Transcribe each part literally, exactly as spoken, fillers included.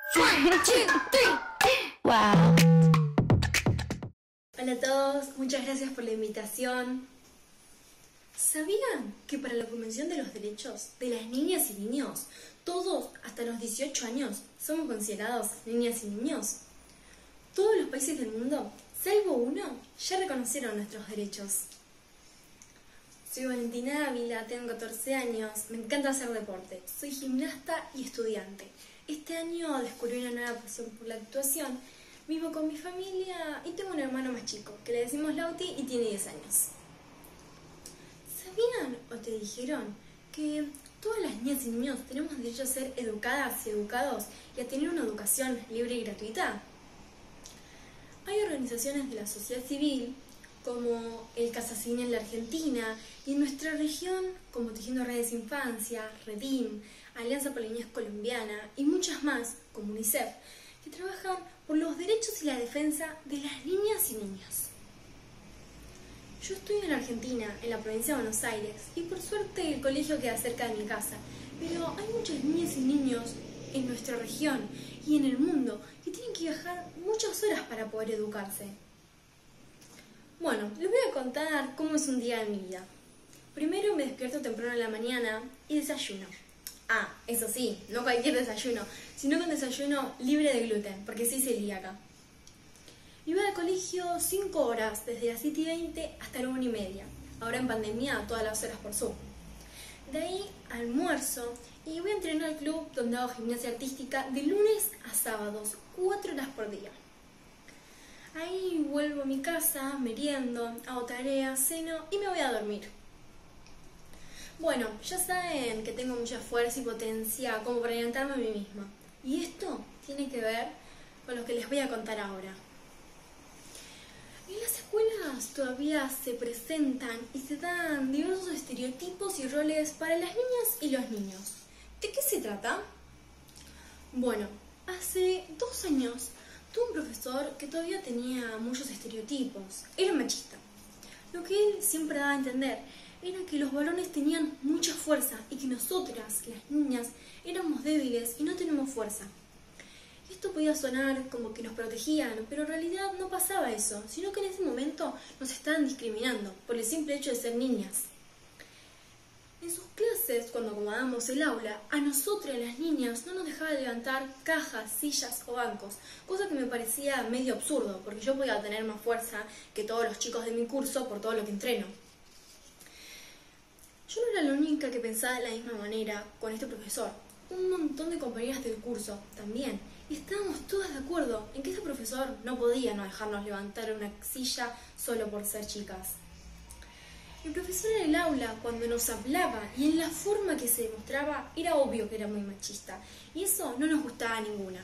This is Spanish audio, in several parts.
Wow. Hola a todos, muchas gracias por la invitación. ¿Sabían que para la Convención de los Derechos de las Niñas y Niños, todos hasta los dieciocho años somos considerados niñas y niños? Todos los países del mundo, salvo uno, ya reconocieron nuestros derechos. Soy Valentina Ávila, tengo catorce años, me encanta hacer deporte, soy gimnasta y estudiante. Este año descubrí una nueva pasión por la actuación, vivo con mi familia y tengo un hermano más chico, que le decimos Lauti y tiene diez años. ¿Sabían o te dijeron que todas las niñas y niños tenemos derecho a ser educadas y educados y a tener una educación libre y gratuita? Hay organizaciones de la sociedad civil como el Casacine en la Argentina y en nuestra región como Tejiendo Redes de Infancia, Redim, Alianza por la Niñez Colombiana y muchas más como UNICEF, que trabajan por los derechos y la defensa de las niñas y niños. Yo estudio en Argentina, en la provincia de Buenos Aires, y por suerte el colegio queda cerca de mi casa, pero hay muchas niñas y niños en nuestra región y en el mundo que tienen que viajar muchas horas para poder educarse. Bueno, les voy a contar cómo es un día de mi vida. Primero me despierto temprano en la mañana y desayuno. Ah, eso sí, no cualquier desayuno, sino que un desayuno libre de gluten, porque soy celíaca. Y voy al colegio cinco horas, desde las siete y veinte hasta la una y media. Ahora en pandemia, todas las horas por Zoom. De ahí almuerzo y voy a entrenar al club donde hago gimnasia artística de lunes a sábados, cuatro horas por día. Ahí vuelvo a mi casa, meriendo, hago tareas, ceno y me voy a dormir. Bueno, ya saben que tengo mucha fuerza y potencia como para alimentarme a mí misma. Y esto tiene que ver con lo que les voy a contar ahora. En las escuelas todavía se presentan y se dan diversos estereotipos y roles para las niñas y los niños. ¿De qué se trata? Bueno, hace dos años tuve un profesor que todavía tenía muchos estereotipos. Era machista. Lo que él siempre daba a entender era que los varones tenían mucha fuerza y que nosotras, las niñas, éramos débiles y no tenemos fuerza. Esto podía sonar como que nos protegían, pero en realidad no pasaba eso, sino que en ese momento nos estaban discriminando por el simple hecho de ser niñas. En sus clases, cuando acomodábamos el aula, a nosotras, las niñas, no nos dejaba levantar cajas, sillas o bancos, cosa que me parecía medio absurdo, porque yo podía tener más fuerza que todos los chicos de mi curso por todo lo que entreno. Yo no era la única que pensaba de la misma manera con este profesor. Un montón de compañeras del curso también. Y estábamos todas de acuerdo en que este profesor no podía no dejarnos levantar una silla solo por ser chicas. El profesor en el aula, cuando nos hablaba y en la forma que se demostraba, era obvio que era muy machista. Y eso no nos gustaba a ninguna.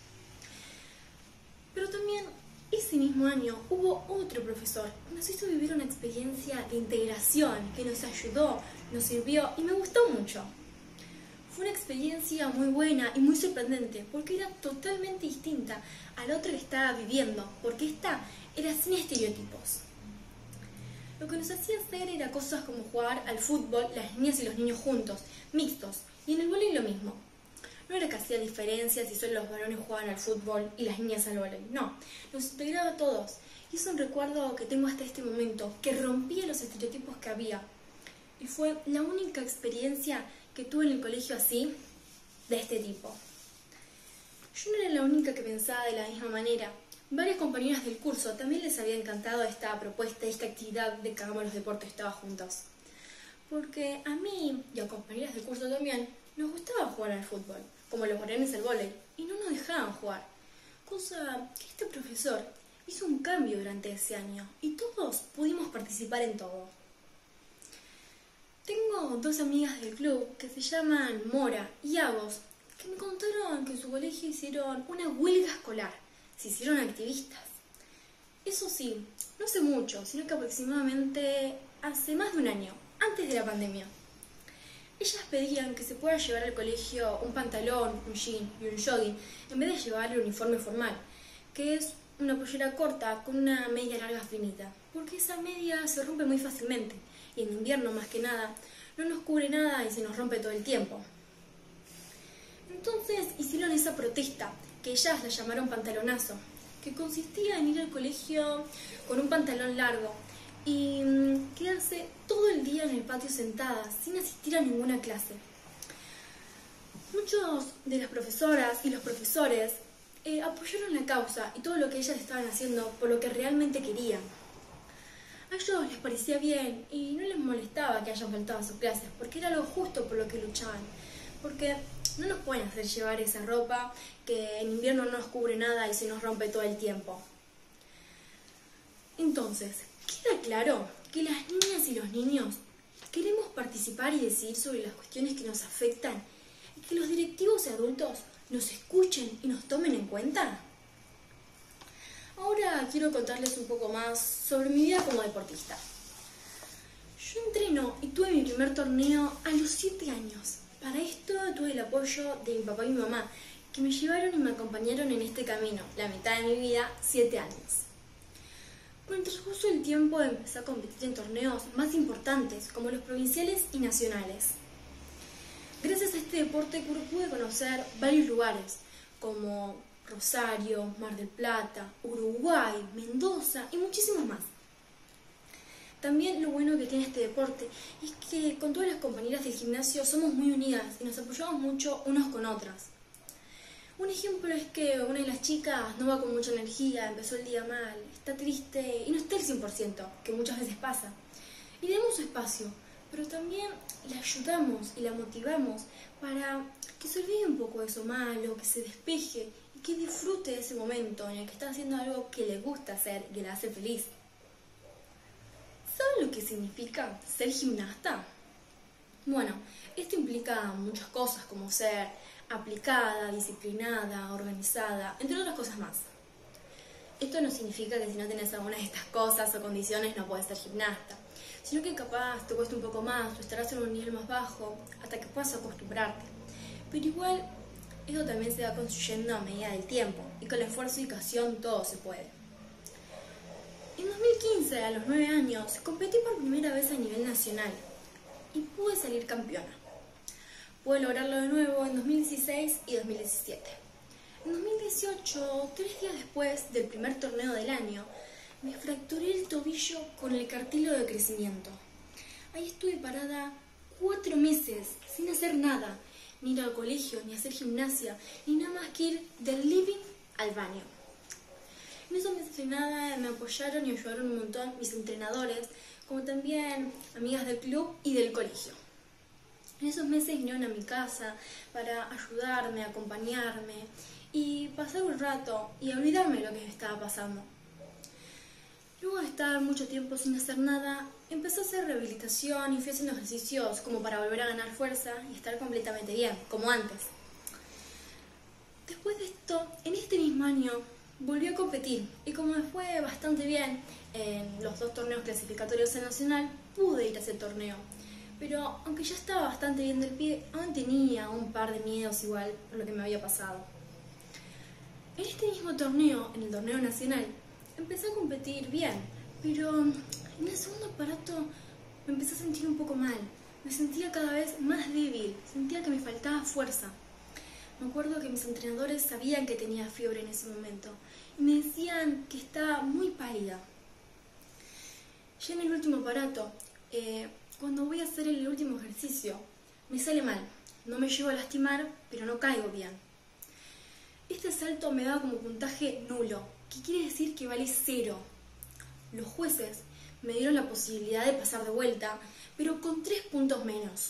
Pero también, ese mismo año, hubo otro profesor que nos hizo vivir una experiencia de integración, que nos ayudó, nos sirvió y me gustó mucho. Fue una experiencia muy buena y muy sorprendente, porque era totalmente distinta a la otra que estaba viviendo, porque esta era sin estereotipos. Lo que nos hacía hacer era cosas como jugar al fútbol, las niñas y los niños juntos, mixtos, y en el vóley lo mismo. No era que hacía diferencia si solo los varones jugaban al fútbol y las niñas al vóley, no, nos integraba a todos. Y es un recuerdo que tengo hasta este momento, que rompía los estereotipos que había. Y fue la única experiencia que tuve en el colegio así, de este tipo. Yo no era la única que pensaba de la misma manera. Varias compañeras del curso también les había encantado esta propuesta, esta actividad de que hagamos los deportes todas juntos. Porque a mí, y a compañeras del curso también, nos gustaba jugar al fútbol, como los varones al vóley, y no nos dejaban jugar. Cosa que este profesor hizo un cambio durante ese año, y todos pudimos participar en todo. Tengo dos amigas del club que se llaman Mora y Agos, que me contaron que en su colegio hicieron una huelga escolar, se hicieron activistas. Eso sí, no hace mucho, sino que aproximadamente hace más de un año, antes de la pandemia. Ellas pedían que se pueda llevar al colegio un pantalón, un jean y un jogging, en vez de llevar el uniforme formal, que es una pollera corta con una media larga finita, porque esa media se rompe muy fácilmente, y en invierno más que nada, no nos cubre nada y se nos rompe todo el tiempo. Entonces hicieron esa protesta, que ellas la llamaron pantalonazo, que consistía en ir al colegio con un pantalón largo y mm, quedarse todo el día en el patio sentadas sin asistir a ninguna clase. Muchos de las profesoras y los profesores eh, apoyaron la causa y todo lo que ellas estaban haciendo por lo que realmente querían. A ellos les parecía bien y no les molestaba que hayan faltado a sus clases, porque era lo justo por lo que luchaban. Porque no nos pueden hacer llevar esa ropa que en invierno no nos cubre nada y se nos rompe todo el tiempo. Entonces, queda claro que las niñas y los niños queremos participar y decidir sobre las cuestiones que nos afectan y que los directivos y adultos nos escuchen y nos tomen en cuenta. Ahora quiero contarles un poco más sobre mi vida como deportista. Yo entreno y tuve mi primer torneo a los siete años. Para esto tuve el apoyo de mi papá y mi mamá, que me llevaron y me acompañaron en este camino, la mitad de mi vida, siete años. Con el transcurso del tiempo empecé a competir en torneos más importantes, como los provinciales y nacionales. Gracias a este deporte pude conocer varios lugares, como Rosario, Mar del Plata, Uruguay, Mendoza y muchísimos más. También lo bueno que tiene este deporte es que con todas las compañeras del gimnasio somos muy unidas y nos apoyamos mucho unos con otras. Un ejemplo es que una de las chicas no va con mucha energía, empezó el día mal, está triste y no está al cien por ciento, que muchas veces pasa. Y le damos su espacio, pero también la ayudamos y la motivamos para que se olvide un poco de eso malo, que se despeje y que disfrute de ese momento en el que está haciendo algo que le gusta hacer y que la hace feliz. ¿Saben lo que significa ser gimnasta? Bueno, esto implica muchas cosas como ser aplicada, disciplinada, organizada, entre otras cosas más. Esto no significa que si no tenés alguna de estas cosas o condiciones no puedes ser gimnasta, sino que capaz te cuesta un poco más o estarás en un nivel más bajo hasta que puedas acostumbrarte. Pero igual, eso también se va construyendo a medida del tiempo y con el esfuerzo y dedicación todo se puede. En dos mil quince, a los nueve años, competí por primera vez a nivel nacional y pude salir campeona. Pude lograrlo de nuevo en dos mil dieciséis y dos mil diecisiete. En dos mil dieciocho, tres días después del primer torneo del año, me fracturé el tobillo con el cartílago de crecimiento. Ahí estuve parada cuatro meses sin hacer nada, ni ir al colegio, ni hacer gimnasia, ni nada más que ir del living al baño. En esos meses de nada me apoyaron y ayudaron un montón mis entrenadores, como también amigas del club y del colegio. En esos meses vinieron a mi casa para ayudarme, acompañarme y pasar un rato y olvidarme de lo que me estaba pasando. Luego de estar mucho tiempo sin hacer nada, empecé a hacer rehabilitación y fui haciendo ejercicios como para volver a ganar fuerza y estar completamente bien, como antes. Después de esto, en este mismo año, volví a competir y como me fue bastante bien en los dos torneos clasificatorios en Nacional, pude ir a ese torneo. Pero aunque ya estaba bastante bien del pie, aún tenía un par de miedos igual por lo que me había pasado. En este mismo torneo, en el torneo nacional, empecé a competir bien, pero en el segundo aparato me empecé a sentir un poco mal. Me sentía cada vez más débil, sentía que me faltaba fuerza. Me acuerdo que mis entrenadores sabían que tenía fiebre en ese momento y me decían que estaba muy pálida. Ya en el último aparato, eh, cuando voy a hacer el último ejercicio, me sale mal. No me llego a lastimar, pero no caigo bien. Este salto me daba como puntaje nulo, que quiere decir que vale cero. Los jueces me dieron la posibilidad de pasar de vuelta, pero con tres puntos menos.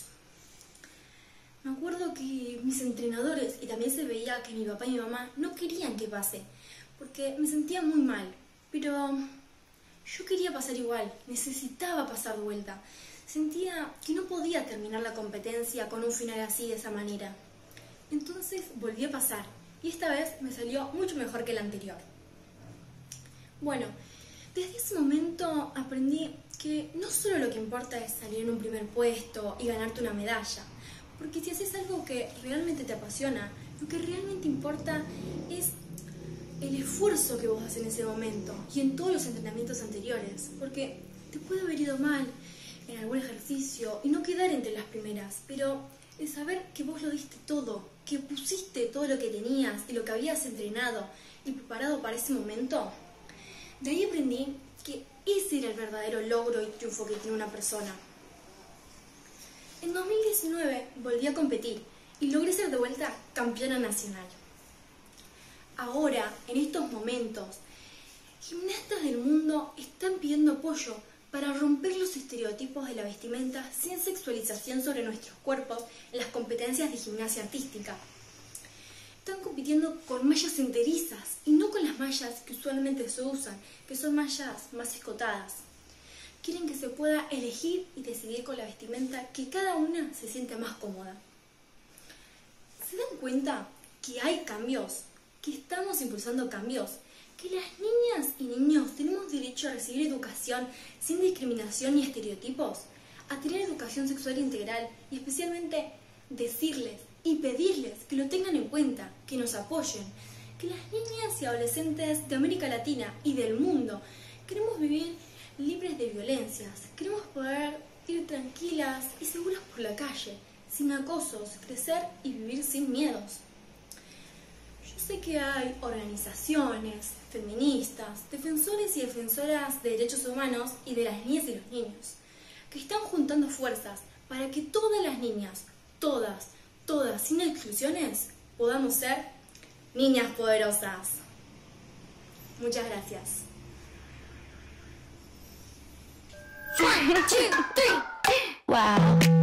Me acuerdo que mis entrenadores, y también se veía que mi papá y mi mamá no querían que pase, porque me sentía muy mal, pero yo quería pasar igual, necesitaba pasar de vuelta. Sentía que no podía terminar la competencia con un final así, de esa manera. Entonces volví a pasar, y esta vez me salió mucho mejor que la anterior. Bueno, desde ese momento aprendí que no solo lo que importa es salir en un primer puesto y ganarte una medalla, porque si haces algo que realmente te apasiona, lo que realmente importa es el esfuerzo que vos haces en ese momento y en todos los entrenamientos anteriores, porque te puede haber ido mal en algún ejercicio y no quedar entre las primeras, pero el saber que vos lo diste todo que pusiste todo lo que tenías y lo que habías entrenado y preparado para ese momento? De ahí aprendí que ese era el verdadero logro y triunfo que tiene una persona. En dos mil diecinueve volví a competir y logré ser de vuelta campeona nacional. Ahora, en estos momentos, gimnastas del mundo están pidiendo apoyo para romper los estereotipos de la vestimenta sin sexualización sobre nuestros cuerpos en las competencias de gimnasia artística. Están compitiendo con mallas enterizas y no con las mallas que usualmente se usan, que son mallas más escotadas. Quieren que se pueda elegir y decidir con la vestimenta que cada una se siente más cómoda. ¿Se dan cuenta que hay cambios? Que estamos impulsando cambios, que las niñas y niños tenemos derecho a recibir educación sin discriminación ni estereotipos, a tener educación sexual integral y especialmente decirles y pedirles que lo tengan en cuenta, que nos apoyen, que las niñas y adolescentes de América Latina y del mundo queremos vivir libres de violencias, queremos poder ir tranquilas y seguras por la calle, sin acosos, crecer y vivir sin miedos. Yo sé que hay organizaciones feministas, defensores y defensoras de derechos humanos y de las niñas y los niños, que están juntando fuerzas para que todas las niñas, todas, todas, sin exclusiones, podamos ser niñas poderosas. Muchas gracias. One, two, three. Wow.